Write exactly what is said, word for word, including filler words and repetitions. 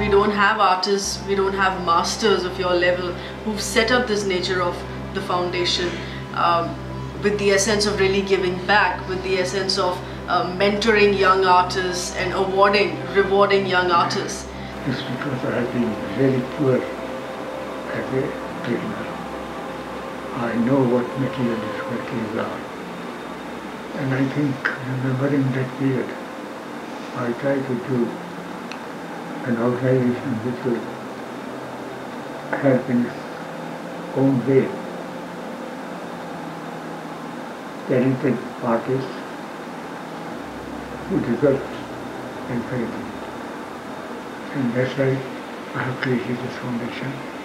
we don't have artists, we don't have masters of your level who've set up this nature of the foundation um, with the essence of really giving back, with the essence of uh, mentoring young artists and awarding, rewarding young artists. It's because I have been very poor as a beginner. I know what material difficulties are. And I think, remembering that period, I try to do an organization which will help in its own way talented artists who deserve encouragement. And that's why I have created this foundation.